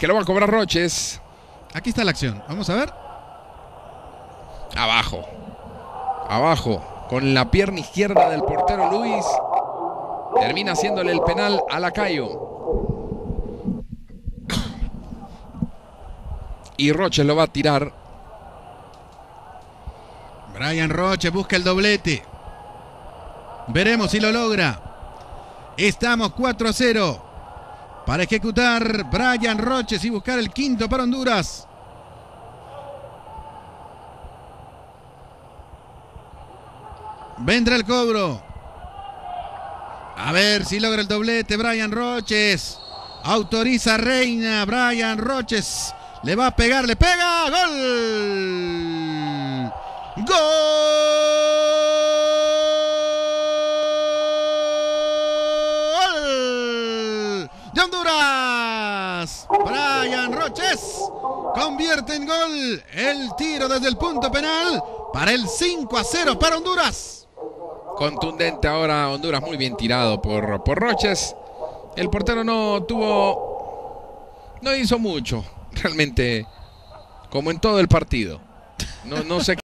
que lo va a cobrar Roches. Aquí está la acción. Vamos a ver. Abajo. Abajo. Con la pierna izquierda del portero Luis. Termina haciéndole el penal a Lacayo. Y Roches lo va a tirar. Brian Roches busca el doblete. Veremos si lo logra. Estamos 4-0. Para ejecutar Brian Roches y buscar el quinto para Honduras. Vendrá el cobro. A ver si logra el doblete Brian Roches. Autoriza Reina. Brian Roches le va a pegar, le pega. ¡Gol! ¡Gol! ¡De Honduras! Brian Roches convierte en gol el tiro desde el punto penal para el 5-0 para Honduras. Contundente ahora Honduras, muy bien tirado por Roches. El portero no hizo mucho, realmente, como en todo el partido. No sé